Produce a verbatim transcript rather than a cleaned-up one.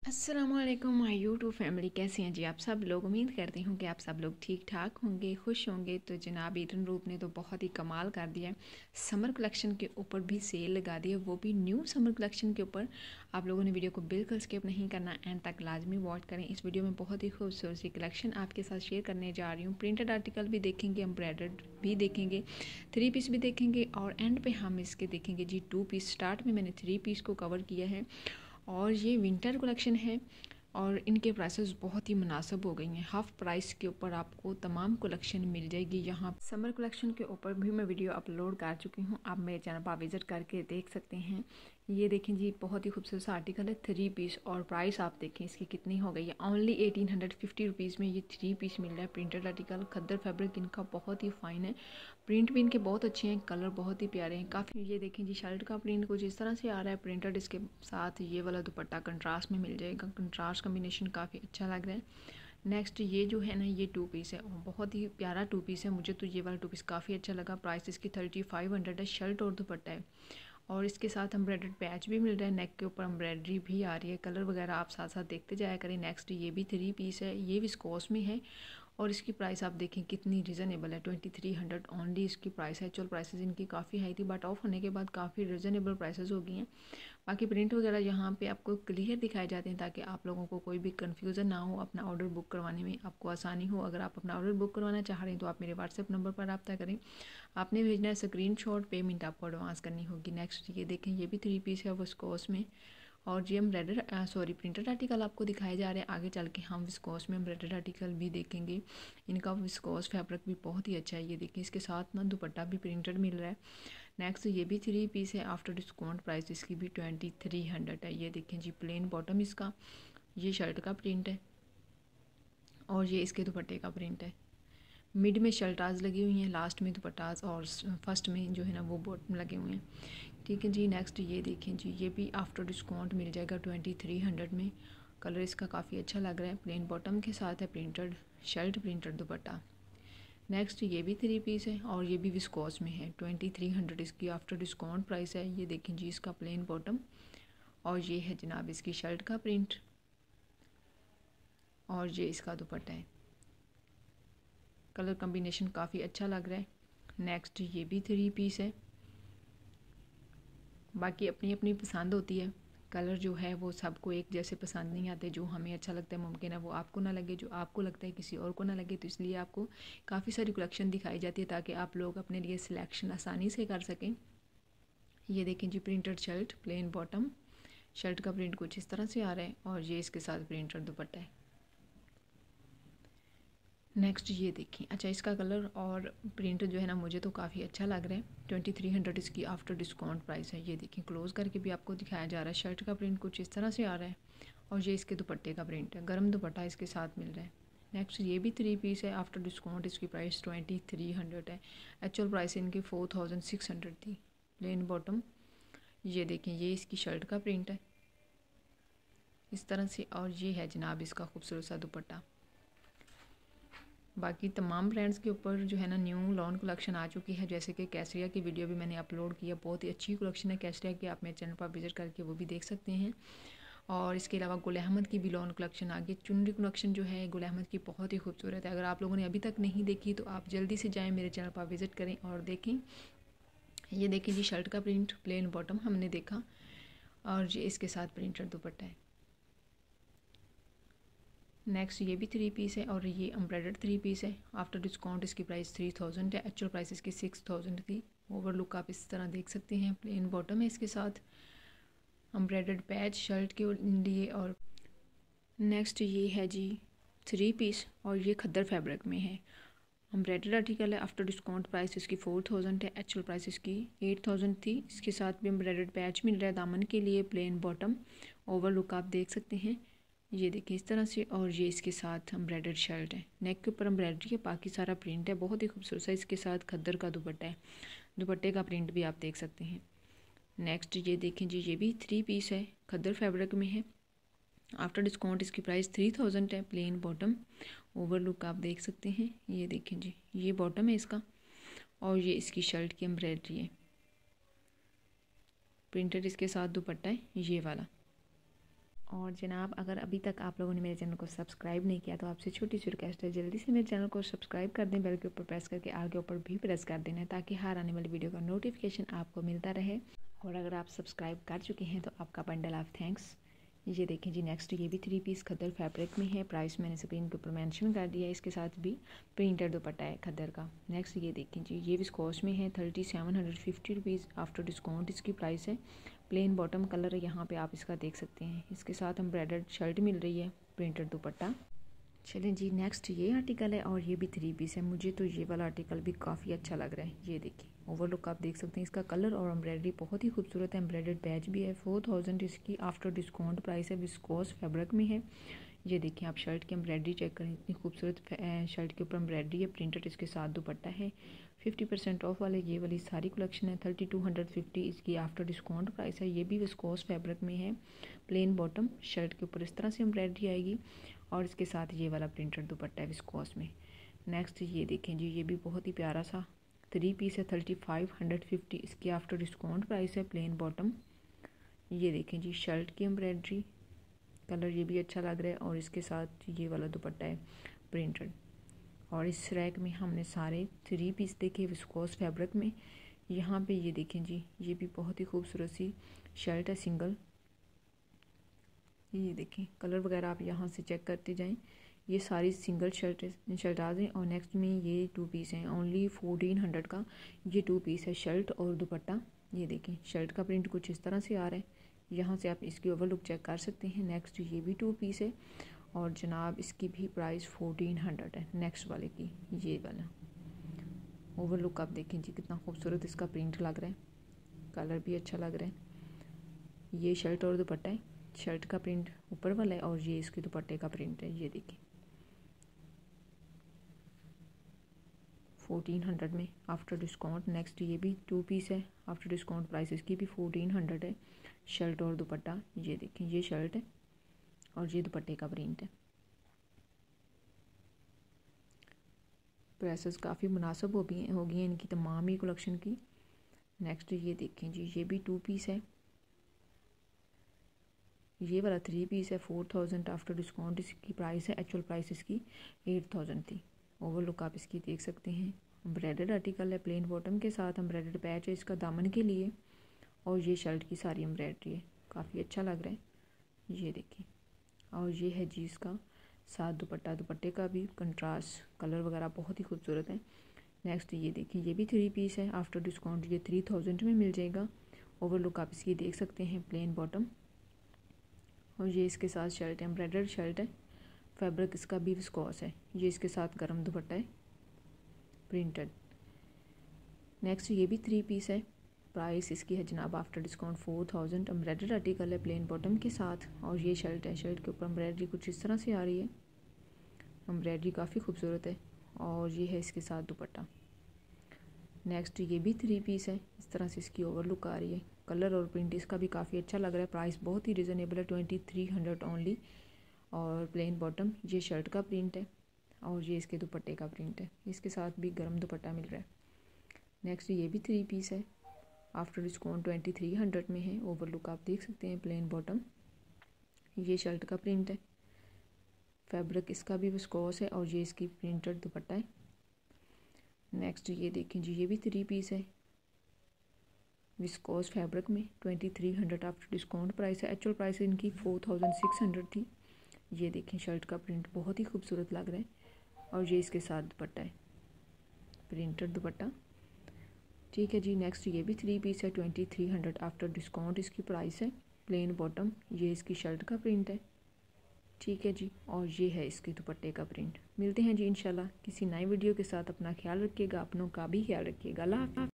अस्सलामुअलैकुम my YouTube family, कैसे हैं जी आप सब लोग। उम्मीद करती हूँ कि आप सब लोग ठीक ठाक होंगे, खुश होंगे। तो जनाब ईडन ग्रुप ने तो बहुत ही कमाल कर दिया है। समर कलेक्शन के ऊपर भी सेल लगा दी है, वो भी न्यू समर कलेक्शन के ऊपर। आप लोगों ने वीडियो को बिल्कुल स्किप नहीं करना, एंड तक लाजमी वॉच करें। इस वीडियो में बहुत ही खूबसूरत सी कलेक्शन आपके साथ शेयर करने जा रही हूँ। प्रिंटेड आर्टिकल भी देखेंगे, एम्ब्रॉयडर्ड भी देखेंगे, थ्री पीस भी देखेंगे, और एंड पे हम इसके देखेंगे जी टू पीस। स्टार्ट में मैंने थ्री पीस को कवर किया है, और ये विंटर कलेक्शन है, और इनके प्राइसेस बहुत ही मुनासिब हो गई हैं। हाफ प्राइस के ऊपर आपको तमाम कलेक्शन मिल जाएगी। यहाँ समर कलेक्शन के ऊपर भी मैं वीडियो अपलोड कर चुकी हूँ, आप मेरे चैनल पर विजिट करके देख सकते हैं। ये देखें जी, बहुत ही खूबसूरत सा आर्टिकल है, थ्री पीस, और प्राइस आप देखें इसकी कितनी हो गई है। Only eighteen hundred fifty rupees में ये थ्री पीस मिल रहा है। प्रिंटेड आर्टिकल, खद्दर फैब्रिक इनका बहुत ही फाइन है, प्रिंट भी इनके बहुत अच्छे हैं, कलर बहुत ही प्यारे हैं काफ़ी। ये देखें जी, शर्ट का प्रिंट कुछ इस तरह से आ रहा है प्रिंटेड, इसके साथ ये वाला दुपट्टा कंट्रास्ट में मिल जाएगा। कंट्रास्ट कम्बिनेशन काफ़ी अच्छा लग रहा है। नेक्स्ट ये जो है ना, ये टू पीस है, बहुत ही प्यारा टू पीस है, मुझे तो ये वाला टू पीस काफ़ी अच्छा लगा। प्राइस इसकी थर्टी फाइव हंड्रेड है। शर्ट और दुपट्टा है, और इसके साथ एम्ब्रॉयडर्ड पैच भी मिल रहा है, नेक के ऊपर एम्ब्रॉयडरी भी आ रही है। कलर वगैरह आप साथ साथ देखते जाया करें। नेक्स्ट ये भी थ्री पीस है, ये विस्कोस में है, और इसकी प्राइस आप देखें कितनी रिजनेबल है, ट्वेंटी थ्री हंड्रेड ओनली इसकी प्राइस है। एक्चुअल प्राइसेस इनकी काफ़ी हाई थी, बट ऑफ होने के बाद काफ़ी रिजनेबल प्राइसेस हो गई हैं। बाकी प्रिंट वगैरह यहाँ पे आपको क्लियर दिखाए जाते हैं, ताकि आप लोगों को कोई भी कन्फ्यूज़न ना हो, अपना ऑर्डर बुक करवाने में आपको आसानी हो। अगर आप अपना ऑर्डर बुक करवाना चाह रहे हैं तो आप मेरे व्हाट्सएप नंबर पर रब्ता करें। आपने भेजना है स्क्रीनशॉट, पेमेंट आपको एडवांस करनी होगी। नेक्स्ट ये देखें, ये भी थ्री पीस है विस्कोस में, और ये एम्ब्रॉयडर सॉरी प्रिंटेड आर्टिकल आपको दिखाए जा रहे हैं। आगे चल के हम विस्कोस में एम्ब्रॉयडर्ड आर्टिकल भी देखेंगे। इनका विस्कोस फैब्रिक भी बहुत ही अच्छा है। ये देखिए, इसके साथ ना दुपट्टा भी प्रिंटेड मिल रहा है। नेक्स्ट ये भी थ्री पीस है, आफ्टर डिस्काउंट प्राइस इसकी भी ट्वेंटी थ्री हंड्रेड है। ये देखें जी, प्लेन बॉटम इसका, ये शर्ट का प्रिंट है, और ये इसके दुपट्टे का प्रिंट है। मिड में शर्टाज लगी हुई हैं, लास्ट में दुपट्टाज, और फर्स्ट में जो है ना वो बॉटम लगे हुए हैं। ठीक है जी। नेक्स्ट ये देखें जी, ये भी आफ्टर डिस्काउंट मिल जाएगा ट्वेंटी थ्री हंड्रेड में। कलर इसका काफ़ी अच्छा लग रहा है, प्लेन बॉटम के साथ है printed shirt, printed dupatta. Next ये भी थ्री पीस है, और ये भी विस्कोस में है। ट्वेंटी थ्री हंड्रेड इसकी आफ्टर डिस्काउंट प्राइस है। ये देखें जी, इसका प्लेन बॉटम, और ये है जनाब इसकी शर्ट का प्रिंट, और ये इसका दुपट्टा है। कलर कम्बिनेशन काफ़ी अच्छा लग रहा है। नेक्स्ट ये भी थ्री पीस है। बाकी अपनी अपनी पसंद होती है, कलर जो है वो सबको एक जैसे पसंद नहीं आते। जो हमें अच्छा लगता है मुमकिन है वो आपको ना लगे, जो आपको लगता है किसी और को ना लगे। तो इसलिए आपको काफ़ी सारी कलेक्शन दिखाई जाती है, ताकि आप लोग अपने लिए सिलेक्शन आसानी से कर सकें। ये देखें जी, printed shirt, plain bottom, shirt का प्रिंट कुछ इस तरह से आ रहा है, और ये इसके साथ प्रिंटेड दुपट्टा है। नेक्स्ट ये देखें, अच्छा इसका कलर और प्रिंट जो है ना, मुझे तो काफ़ी अच्छा लग रहा है। ट्वेंटी थ्री हंड्रेड इसकी आफ्टर डिस्काउंट प्राइस है। ये देखें, क्लोज करके भी आपको दिखाया जा रहा है। शर्ट का प्रिंट कुछ इस तरह से आ रहा है, और ये इसके दुपट्टे का प्रिंट है, गर्म दुपट्टा इसके साथ मिल रहा है। नेक्स्ट ये भी थ्री पीस है, आफ्टर डिस्काउंट इसकी प्राइस ट्वेंटी थ्री हंड्रेड है। एक्चुअल प्राइस इनकी फोर थाउजेंड सिक्स हंड्रेड थी। प्लेन बॉटम, ये देखें ये इसकी शर्ट का प्रिंट है इस तरह से, और ये है जनाब इसका खूबसूरत सा दुपट्टा। बाकी तमाम ब्रांड्स के ऊपर जो है ना न्यू लॉन कलेक्शन आ चुकी है, जैसे कि कैसरिया की वीडियो भी मैंने अपलोड किया, बहुत ही अच्छी कलेक्शन है कैसरिया की, आप मेरे चैनल पर विजिट करके वो भी देख सकते हैं। और इसके अलावा गुल अहमद की भी लॉन कलेक्शन आ गई। चुनरी कलेक्शन जो है गुल अहमद की बहुत ही खूबसूरत है। अगर आप लोगों ने अभी तक नहीं देखी तो आप जल्दी से जाएँ, मेरे चैनल पर विजिट करें और देखें। ये देखें जी, शर्ट का प्रिंट, प्लेन बॉटम हमने देखा, और ये इसके साथ प्रिंटेड दुपट्टा है। नेक्स्ट ये भी थ्री पीस है, और ये एम्ब्रॉयडर्ड थ्री पीस है। आफ्टर डिस्काउंट इसकी प्राइस थ्री थाउजेंड है, एक्चुअल प्राइस इसकी सिक्स थाउजेंड थी। ओवरलुक आप इस तरह देख सकते हैं। प्लेन बॉटम है इसके साथ, एम्ब्रॉयडर्ड पैच शर्ट के लिए। और नेक्स्ट ये है जी थ्री पीस, और ये खद्दर फैब्रिक में है, एम्ब्रॉयडर्ड आर्टिकल है। आफ्टर डिस्काउंट प्राइस इसकी फोर थाउजेंड है, एक्चुअल प्राइस इसकी एट थाउजेंड थी। इसके साथ भी एम्ब्रॉयडर्ड पैच मिल रहा है दामन के लिए। प्लेन बॉटम, ओवरलुक आप देख सकते हैं, ये देखिए इस तरह से, और ये इसके साथ एम्ब्रॉयडर्ड शर्ट है। नेक के ऊपर एम्ब्रॉयडरी है, बाकी सारा प्रिंट है, बहुत ही खूबसूरत है। इसके साथ खद्दर का दुपट्टा है, दुपट्टे का प्रिंट भी आप देख सकते हैं। नेक्स्ट ये देखें जी, ये भी थ्री पीस है, खद्दर फैब्रिक में है। आफ्टर डिस्काउंट इसकी प्राइस थ्री थाउजेंड है। प्लेन बॉटम, ओवरलुक आप देख सकते हैं, ये देखें जी, ये बॉटम है इसका, और ये इसकी शर्ट की एम्ब्रॉयडरी है, प्रिंटेड इसके साथ दुपट्टा है ये वाला। और जनाब अगर अभी तक आप लोगों ने मेरे चैनल को सब्सक्राइब नहीं किया तो आपसे छोटी सी रिक्वेस्ट है, जल्दी से मेरे चैनल को सब्सक्राइब कर दें, बेल के ऊपर प्रेस करके आल के ऊपर भी प्रेस कर देना ताकि हर आने वाली वीडियो का नोटिफिकेशन आपको मिलता रहे। और अगर आप सब्सक्राइब कर चुके हैं तो आपका बंडल ऑफ थैंक्स। ये देखें जी, नेक्स्ट ये भी थ्री पीस खद्दर फैब्रिक में है। प्राइस मैंने स्क्रीन के ऊपर मेंशन कर दिया है। इसके साथ भी प्रिंटेड दुपट्टा है खद्दर का। नेक्स्ट ये देखें जी, ये विस्कोस में है। Thirty seven hundred fifty rupees after discount इसकी प्राइस है। प्लेन बॉटम कलर है, यहाँ पे आप इसका देख सकते हैं। इसके साथ एम्ब्रॉयडर्ड शर्ट मिल रही है, प्रिंटेड दुपट्टा। चलें जी, नेक्स्ट ये आर्टिकल है और ये भी थ्री पीस है। मुझे तो ये वाला आर्टिकल भी काफ़ी अच्छा लग रहा है। ये देखिए, ओवरलुक आप देख सकते हैं। इसका कलर और एम्ब्रॉयडरी बहुत ही खूबसूरत है। एम्ब्रॉयडर्ड बैच भी है। फोर थाउजेंड इसकी आफ्टर डिस्काउंट प्राइस है। विस्कोस फैब्रिक में है। ये देखिए, आप शर्ट की एम्ब्रॉयडरी चेक करें, इतनी खूबसूरत शर्ट के ऊपर एम्ब्रॉयडरी है, प्रिंटेड। इसके साथ दुपट्टा है। फिफ्टी परसेंट ऑफ वाले ये वाली सारी कलेक्शन है। थर्टी टू हंड्रेड फिफ्टी इसकी आफ्टर डिस्काउंट प्राइस है। ये भी विस्कोस फैब्रिक में है। प्लेन बॉटम, शर्ट के ऊपर इस तरह से एम्ब्रॉयडरी आएगी और इसके साथ ये वाला प्रिंटेड दुपट्टा है विस्कोस में। नेक्स्ट ये देखें जी, ये भी बहुत ही प्यारा सा थ्री पीस है। थर्टी फाइव हंड्रेड फिफ्टी इसकी आफ्टर डिस्काउंट प्राइस है। प्लेन बॉटम, ये देखें जी, शर्ट की एम्ब्रॉयडरी, कलर ये भी अच्छा लग रहा है और इसके साथ ये वाला दुपट्टा है प्रिंटेड। और इस रैक में हमने सारे थ्री पीस देखे विस्कोस फैब्रिक में। यहाँ पे ये देखें जी, ये भी बहुत ही खूबसूरत सी शर्ट है सिंगल। ये देखें, कलर वगैरह आप यहाँ से चेक करते जाएं। ये सारी सिंगल शर्ट शर्ट आ हैं। और नेक्स्ट में ये टू पीस हैं, ओनली फोर्टीन हंड्रेड का ये टू पीस है, शर्ट और दुपट्टा। ये देखें, शर्ट का प्रिंट कुछ इस तरह से आ रहा है। यहाँ से आप इसकी ओवरलुक चेक कर सकते हैं। नेक्स्ट ये भी टू पीस है और जनाब इसकी भी प्राइस फोर्टीन हंड्रेड है। नेक्स्ट वाले की ये वाला ओवरलुक आप देखें जी, कितना खूबसूरत इसका प्रिंट लग रहा है, कलर भी अच्छा लग रहा है। ये शर्ट और दुपट्टा है। शर्ट का प्रिंट ऊपर वाला है और ये इसके दुपट्टे का प्रिंट है। ये देखिए, फोर्टीन हंड्रेड में आफ्टर डिस्काउंट। नेक्स्ट ये भी टू पीस है, आफ्टर डिस्काउंट प्राइस इसकी भी फोर्टीन हंड्रेड है। शर्ट और दुपट्टा, ये देखें, ये शर्ट है और ये दुपट्टे का प्रिंट है। प्राइसेस काफ़ी मुनासिब हो गई हो गई हैं इनकी तमाम ही कलेक्शन की। नेक्स्ट ये देखें जी, ये भी टू पीस है। ये वाला थ्री पीस है। फोर थाउजेंड आफ्टर डिस्काउंट इसकी प्राइस है। एक्चुअल प्राइस इसकी एट थाउजेंड थी। ओवरलुक आप इसकी देख सकते हैं। एम्ब्रॉयडर्ड आर्टिकल है, प्लेन बॉटम के साथ एम्ब्रॉयडर्ड पैच है इसका दामन के लिए और ये शर्ट की सारी एम्ब्रॉयडरी है, काफ़ी अच्छा लग रहा है। ये देखिए, और ये है जी इसका साथ दुपट्टा। दुपट्टे का भी कंट्रास्ट कलर वगैरह बहुत ही खूबसूरत है। नेक्स्ट ये देखिए, ये भी थ्री पीस है। आफ्टर डिस्काउंट ये थ्री थाउजेंड में मिल जाएगा। ओवरलुक आप इसकी देख सकते हैं। प्लेन बॉटम और ये इसके साथ शर्ट है, एम्ब्रॉयडर्ड शर्ट है। फैब्रिक इसका भी विस्कोस है। ये इसके साथ गर्म दुपट्टा है, प्रिंटेड। नेक्स्ट ये भी थ्री पीस है। प्राइस इसकी है जनाब after discount four thousand. Embroidered article है, प्लेन बॉटम के साथ और ये शर्ट है। शर्ट के ऊपर एम्ब्रॉयडरी कुछ इस तरह से आ रही है, एम्ब्रॉयडरी काफ़ी खूबसूरत है और ये है इसके साथ दुपट्टा। नेक्स्ट ये भी थ्री पीस है, इस तरह से इसकी ओवरलुक आ रही है। कलर और प्रिंट इसका भी काफ़ी अच्छा लग रहा है। प्राइस बहुत ही रिजनेबल है, ट्वेंटी थ्री हंड्रेड ओनली। और प्लेन बॉटम, ये शर्ट का प्रिंट है और ये इसके दुपट्टे का प्रिंट है। इसके साथ भी गर्म दुपट्टा मिल रहा है। नेक्स्ट ये भी थ्री पीस है, after discount twenty three hundred में है। ओवरलुक आप देख सकते हैं। प्लेन बॉटम, ये शर्ट का प्रिंट है। फैब्रिक इसका भी विस्कोस है और ये इसकी प्रिंटेड दुपट्टा है। नेक्स्ट ये देखें जी, ये भी थ्री पीस है विस्कोस फैब्रिक में। Twenty three hundred after discount price है। एक्चुअल प्राइस इनकी फोर थाउजेंड सिक्स हंड्रेड थी। ये देखें, शर्ट का प्रिंट बहुत ही खूबसूरत लग रहा है और ये इसके साथ दुपट्टा है, प्रिंटेड दुपट्टा। ठीक है जी, नेक्स्ट ये भी थ्री पीस है। Twenty three hundred after discount इसकी प्राइस है। प्लेन बॉटम, ये इसकी शर्ट का प्रिंट है। ठीक है जी, और ये है इसके दुपट्टे का प्रिंट। मिलते हैं जी इंशाल्लाह किसी नई वीडियो के साथ। अपना ख्याल रखिएगा, अपनों का भी ख्याल रखिएगा। अल्लाह हाफ़िज़।